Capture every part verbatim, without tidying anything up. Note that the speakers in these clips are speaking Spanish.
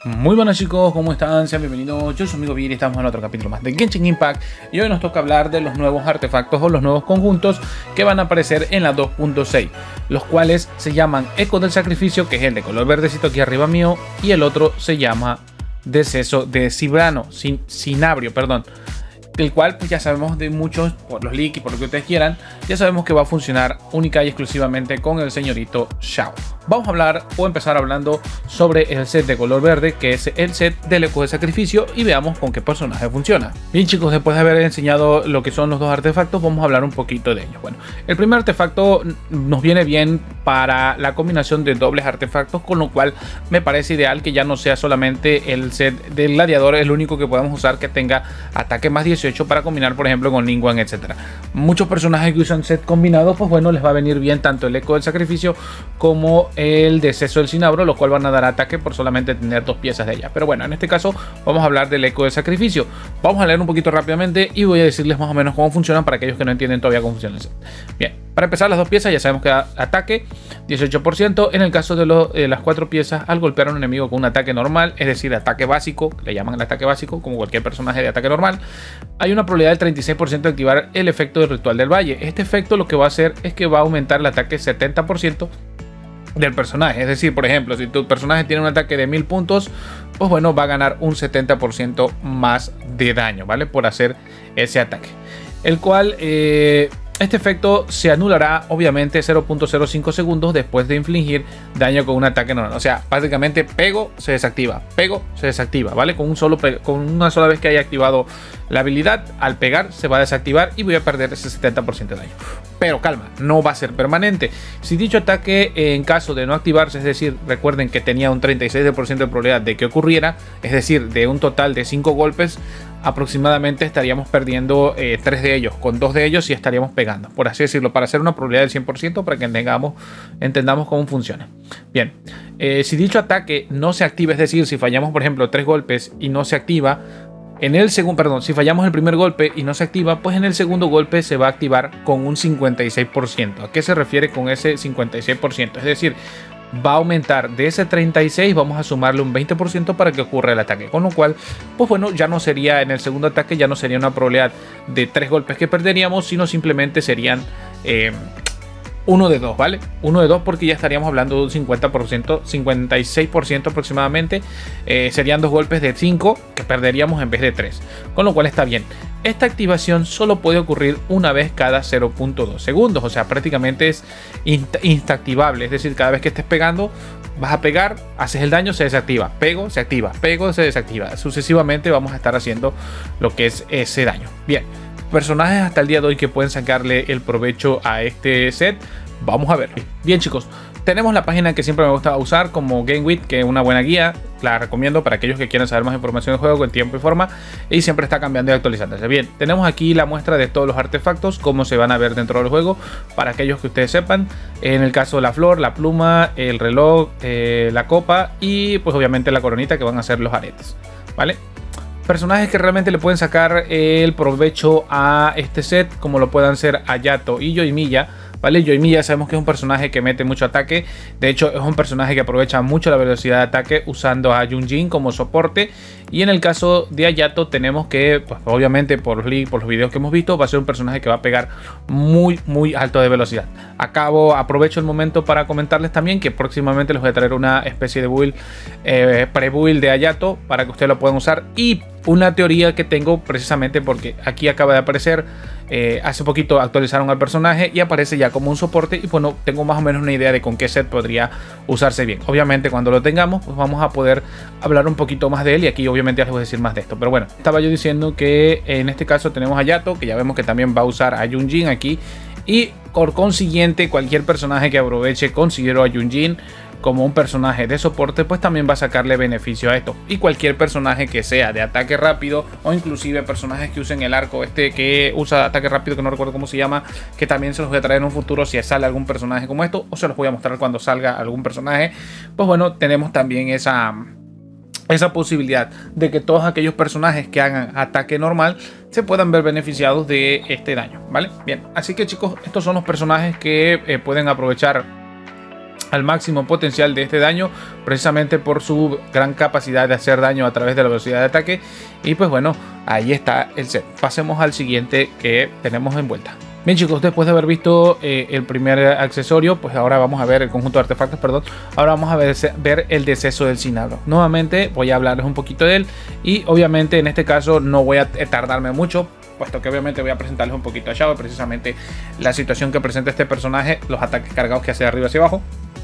Muy buenas chicos, ¿cómo están? Sean bienvenidos, yo soy su amigo Vir y estamos en otro capítulo más de Genshin Impact. Y hoy nos toca hablar de los nuevos artefactos o los nuevos conjuntos que van a aparecer en la dos punto seis, los cuales se llaman Eco del Sacrificio, que es el de color verdecito aquí arriba mío, y el otro se llama Deceso de Cibrano, Sin, Cinabrio, perdón. Del cual pues ya sabemos de muchos, por los leaks y por lo que ustedes quieran, ya sabemos que va a funcionar única y exclusivamente con el señorito Xiao. Vamos a hablar o empezar hablando sobre el set de color verde, que es el set del Eco de Sacrificio, y veamos con qué personaje funciona. Bien chicos, después de haber enseñado lo que son los dos artefactos, vamos a hablar un poquito de ellos. Bueno, el primer artefacto nos viene bien para la combinación de dobles artefactos, con lo cual me parece ideal que ya no sea solamente el set del gladiador el único que podamos usar que tenga ataque más dieciocho para combinar, por ejemplo, con Ningguang, etcétera. Muchos personajes que usan set combinados, pues bueno, les va a venir bien tanto el Eco del Sacrificio como el Deceso del Cinabro, los cuales van a dar ataque por solamente tener dos piezas de ella. Pero bueno, en este caso vamos a hablar del Eco del Sacrificio. Vamos a leer un poquito rápidamente y voy a decirles más o menos cómo funcionan para aquellos que no entienden todavía cómo funciona el set. Bien, para empezar, las dos piezas ya sabemos que da ataque dieciocho por ciento. En el caso de, lo, de las cuatro piezas, al golpear a un enemigo con un ataque normal, es decir, ataque básico, le llaman el ataque básico, como cualquier personaje de ataque normal, hay una probabilidad del treinta y seis por ciento de activar el efecto del Ritual del Valle. Este efecto lo que va a hacer es que va a aumentar el ataque setenta por ciento del personaje. Es decir, por ejemplo, si tu personaje tiene un ataque de mil puntos, pues bueno, va a ganar un setenta por ciento más de daño, ¿vale? Por hacer ese ataque. El cual... Eh, Este efecto se anulará obviamente cero punto cero cinco segundos después de infligir daño con un ataque normal. O sea, básicamente pego, se desactiva, pego, se desactiva, ¿vale? Con, un solo con una sola vez que haya activado la habilidad, al pegar se va a desactivar y voy a perder ese setenta por ciento de daño. Pero calma, no va a ser permanente. Si dicho ataque en caso de no activarse, es decir, recuerden que tenía un treinta y seis por ciento de probabilidad de que ocurriera, es decir, de un total de cinco golpes, aproximadamente estaríamos perdiendo eh, tres de ellos. Con dos de ellos y estaríamos pegando, por así decirlo, para hacer una probabilidad del cien por ciento, para que entendamos, entendamos cómo funciona. Bien, eh, si dicho ataque no se activa, es decir, si fallamos por ejemplo tres golpes y no se activa, en el segundo, perdón, si fallamos el primer golpe y no se activa, pues en el segundo golpe se va a activar con un cincuenta y seis por ciento. ¿A qué se refiere con ese cincuenta y seis por ciento? Es decir, va a aumentar de ese treinta y seis, vamos a sumarle un veinte por ciento para que ocurra el ataque, con lo cual, pues bueno, ya no sería en el segundo ataque, ya no sería una probabilidad de tres golpes que perderíamos, sino simplemente serían eh, uno de dos, ¿vale? Uno de dos, porque ya estaríamos hablando de un cincuenta por ciento, cincuenta y seis por ciento aproximadamente, eh, serían dos golpes de cinco que perderíamos en vez de tres, con lo cual está bien. Esta activación solo puede ocurrir una vez cada cero punto dos segundos, o sea, prácticamente es insta instactivable, es decir, cada vez que estés pegando, vas a pegar, haces el daño, se desactiva, pego, se activa, pego, se desactiva. Sucesivamente vamos a estar haciendo lo que es ese daño. Bien, personajes hasta el día de hoy que pueden sacarle el provecho a este set, vamos a ver. Bien chicos, tenemos la página que siempre me gusta usar como GameWith, que es una buena guía, la recomiendo para aquellos que quieran saber más información del juego en tiempo y forma, y siempre está cambiando y actualizándose. Bien, tenemos aquí la muestra de todos los artefactos, cómo se van a ver dentro del juego, para aquellos que ustedes sepan, en el caso de la flor, la pluma, el reloj, eh, la copa y pues obviamente la coronita, que van a ser los aretes, ¿vale? Personajes que realmente le pueden sacar el provecho a este set, como lo puedan ser Hayato y Yoimiya, ¿vale? Yoimiya sabemos que es un personaje que mete mucho ataque, de hecho es un personaje que aprovecha mucho la velocidad de ataque usando a Yunjin como soporte, y en el caso de Hayato tenemos que, pues obviamente por los leaks, por los videos que hemos visto, va a ser un personaje que va a pegar muy muy alto de velocidad. Acabo, aprovecho el momento para comentarles también que próximamente les voy a traer una especie de build, eh, pre-build de Hayato para que ustedes lo puedan usar, y una teoría que tengo precisamente porque aquí acaba de aparecer, eh, hace poquito actualizaron al personaje y aparece ya como un soporte, y bueno, tengo más o menos una idea de con qué set podría usarse bien. Obviamente cuando lo tengamos pues vamos a poder hablar un poquito más de él, y aquí obviamente ya les voy a decir más de esto, pero bueno, estaba yo diciendo que en este caso tenemos a Hayato, que ya vemos que también va a usar a Yunjin aquí, y por consiguiente cualquier personaje que aproveche considero a Yunjin como un personaje de soporte, pues también va a sacarle beneficio a esto. Y cualquier personaje que sea de ataque rápido, o inclusive personajes que usen el arco este que usa ataque rápido, que no recuerdo cómo se llama, que también se los voy a traer en un futuro si sale algún personaje como esto, o se los voy a mostrar cuando salga algún personaje. Pues bueno, tenemos también esa esa posibilidad de que todos aquellos personajes que hagan ataque normal se puedan ver beneficiados de este daño, ¿vale? Bien, así que chicos, estos son los personajes que eh, pueden aprovechar al máximo potencial de este daño, precisamente por su gran capacidad de hacer daño a través de la velocidad de ataque. Y pues bueno, ahí está el set. Pasemos al siguiente que tenemos en vuelta. Bien chicos, después de haber visto eh, el primer accesorio, pues ahora vamos a ver el conjunto de artefactos, perdón. Ahora vamos a ver, ver el deceso del Cinabro. Nuevamente voy a hablarles un poquito de él y obviamente en este caso no voy a tardarme mucho, puesto que obviamente voy a presentarles un poquito a Xiao, precisamente la situación que presenta este personaje, los ataques cargados que hace de arriba hacia abajo.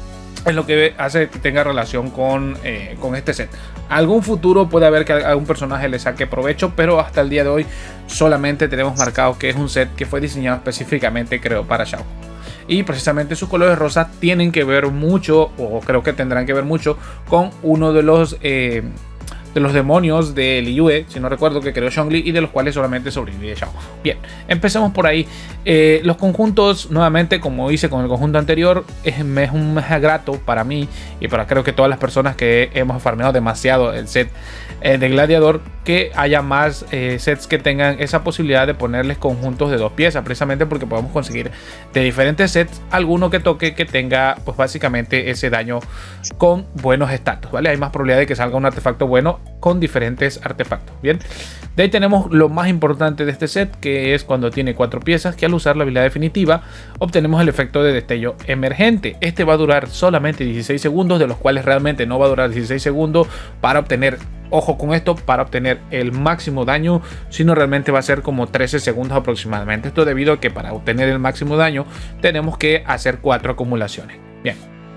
Es lo que hace que tenga relación con, eh, con este set. Algún futuro puede haber que algún personaje le saque provecho, pero hasta el día de hoy solamente tenemos marcado que es un set que fue diseñado específicamente, creo, para Xiao. Y precisamente sus colores rosas tienen que ver mucho, o creo que tendrán que ver mucho, con uno de los... Eh, de los demonios de Liyue, si no recuerdo, que creó Zhongli y de los cuales solamente sobrevive Xiao. Bien, empecemos por ahí. Eh, los conjuntos, nuevamente, como hice con el conjunto anterior, es, es un es grato para mí y para creo que todas las personas que hemos farmeado demasiado el set eh, de Gladiador, que haya más eh, sets que tengan esa posibilidad de ponerles conjuntos de dos piezas, precisamente porque podemos conseguir de diferentes sets alguno que toque que tenga pues básicamente ese daño con buenos estatus, ¿vale? Hay más probabilidad de que salga un artefacto bueno con diferentes artefactos. Bien, de ahí tenemos lo más importante de este set, que es cuando tiene cuatro piezas, que al usar la habilidad definitiva obtenemos el efecto de destello emergente. Este va a durar solamente dieciséis segundos, de los cuales realmente no va a durar dieciséis segundos para obtener, ojo con esto, para obtener el máximo daño, sino realmente va a ser como trece segundos aproximadamente. Esto debido a que para obtener el máximo daño tenemos que hacer cuatro acumulaciones. Bien,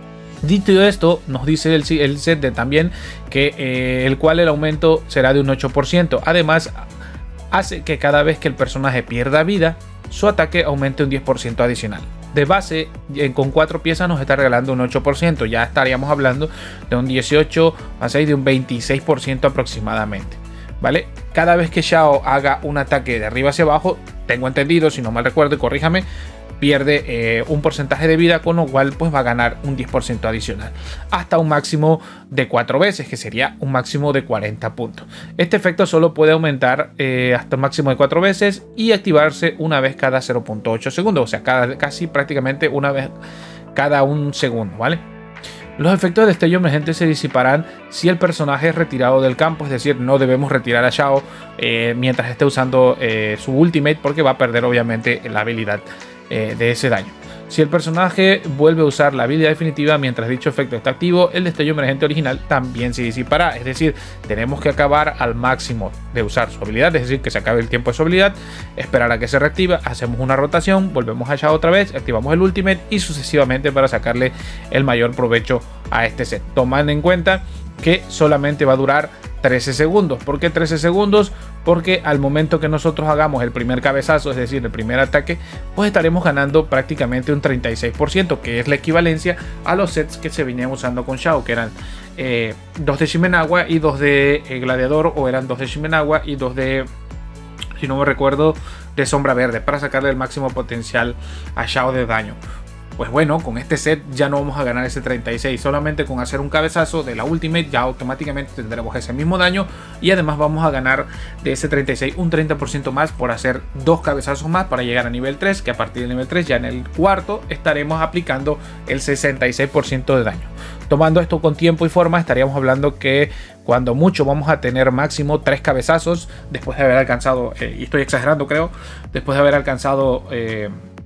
dicho esto, nos dice el, el set de también que eh, el cual el aumento será de un ocho por ciento. Además, hace que cada vez que el personaje pierda vida, su ataque aumente un diez por ciento adicional. De base, eh, con cuatro piezas nos está regalando un ocho por ciento. Ya estaríamos hablando de un dieciocho a seis, de un veintiséis por ciento aproximadamente, ¿vale? Cada vez que Xiao haga un ataque de arriba hacia abajo, tengo entendido, si no mal recuerdo, corríjame, pierde eh, un porcentaje de vida, con lo cual pues va a ganar un diez por ciento adicional hasta un máximo de cuatro veces, que sería un máximo de cuarenta puntos. Este efecto solo puede aumentar eh, hasta un máximo de cuatro veces y activarse una vez cada cero punto ocho segundos, o sea, cada, casi prácticamente una vez cada un segundo, ¿vale? Los efectos de destello emergente se disiparán si el personaje es retirado del campo, es decir, no debemos retirar a Xiao eh, mientras esté usando eh, su ultimate, porque va a perder obviamente la habilidad eh, de ese daño. Si el personaje vuelve a usar la habilidad definitiva mientras dicho efecto está activo, el destello emergente original también se disipará. Es decir, tenemos que acabar al máximo de usar su habilidad, es decir, que se acabe el tiempo de su habilidad, esperar a que se reactive, hacemos una rotación, volvemos a Xiao otra vez, activamos el ultimate y sucesivamente para sacarle el mayor provecho a este set. Tomando en cuenta que solamente va a durar trece segundos. ¿Por qué trece segundos? Porque al momento que nosotros hagamos el primer cabezazo, es decir, el primer ataque, pues estaremos ganando prácticamente un treinta y seis por ciento, que es la equivalencia a los sets que se venían usando con Xiao, que eran eh, dos de Shimenawa y dos de eh, Gladiador, o eran dos de Shimenawa y dos de, si no me recuerdo, de Sombra Verde, para sacarle el máximo potencial a Xiao de daño. Pues bueno, con este set ya no vamos a ganar ese treinta y seis, solamente con hacer un cabezazo de la ultimate ya automáticamente tendremos ese mismo daño, y además vamos a ganar de ese treinta y seis un treinta por ciento más por hacer dos cabezazos más para llegar a nivel tres, que a partir del nivel tres, ya en el cuarto, estaremos aplicando el sesenta y seis por ciento de daño. Tomando esto con tiempo y forma, estaríamos hablando que cuando mucho vamos a tener máximo tres cabezazos después de haber alcanzado, eh, y estoy exagerando creo, después de haber alcanzado eh,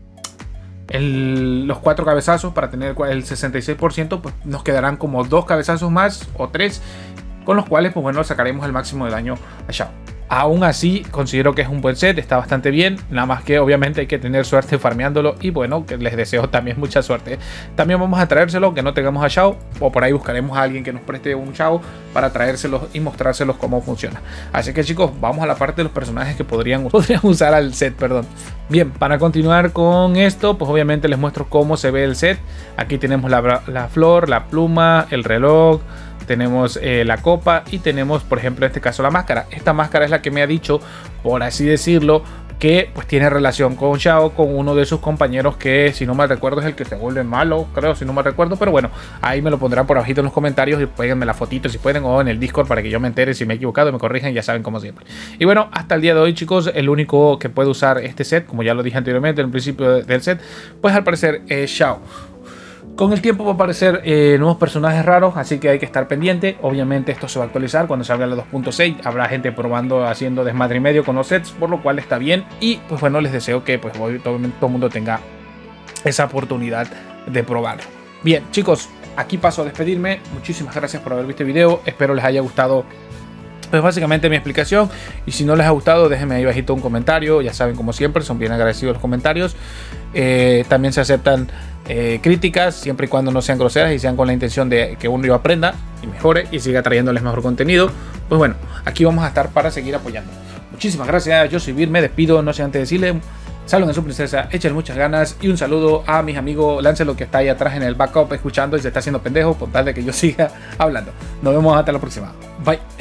El, los cuatro cabezazos para tener el sesenta y seis por ciento, pues nos quedarán como dos cabezazos más o tres, con los cuales pues bueno, sacaremos el máximo de daño a Xiao. Aún así considero que es un buen set, está bastante bien, nada más que obviamente hay que tener suerte farmeándolo, y bueno, que les deseo también mucha suerte. También vamos a traérselo, que no tengamos a Xiao, o por ahí buscaremos a alguien que nos preste un Xiao para traérselos y mostrárselos cómo funciona. Así que chicos, vamos a la parte de los personajes que podrían, podrían usar al set, perdón. Bien, para continuar con esto, pues obviamente les muestro cómo se ve el set. Aquí tenemos la, la flor, la pluma, el reloj, tenemos eh, la copa y tenemos, por ejemplo, en este caso la máscara. Esta máscara es la que me ha dicho, por así decirlo, que pues tiene relación con Xiao, con uno de sus compañeros que, si no mal recuerdo, es el que se vuelve malo, creo, si no mal recuerdo, pero bueno, ahí me lo pondrán por abajito en los comentarios y péguenme la fotito si pueden, o en el Discord, para que yo me entere si me he equivocado, me corrijan, ya saben, como siempre. Y bueno, hasta el día de hoy, chicos, el único que puede usar este set, como ya lo dije anteriormente en el principio del set, pues al parecer es Xiao. Con el tiempo va a aparecer eh, nuevos personajes raros, así que hay que estar pendiente. Obviamente esto se va a actualizar cuando salga la dos punto seis. Habrá gente probando, haciendo desmadre y medio con los sets, por lo cual está bien. Y pues bueno, les deseo que pues, todo, todo el mundo tenga esa oportunidad de probarlo. Bien, chicos, aquí paso a despedirme. Muchísimas gracias por haber visto el video. Espero les haya gustado pues básicamente mi explicación, y si no les ha gustado déjenme ahí bajito un comentario. Ya saben, como siempre, son bien agradecidos los comentarios. Eh, también se aceptan eh, críticas, siempre y cuando no sean groseras y sean con la intención de que uno yo aprenda y mejore y siga trayéndoles mejor contenido. Pues bueno, aquí vamos a estar para seguir apoyando. Muchísimas gracias, yo soy Vir, me despido, no sé antes de decirle saluden a su princesa, échenle muchas ganas, y un saludo a mis amigos Lancelot, que está ahí atrás en el backup escuchando y se está haciendo pendejo por tal de que yo siga hablando. Nos vemos hasta la próxima, bye.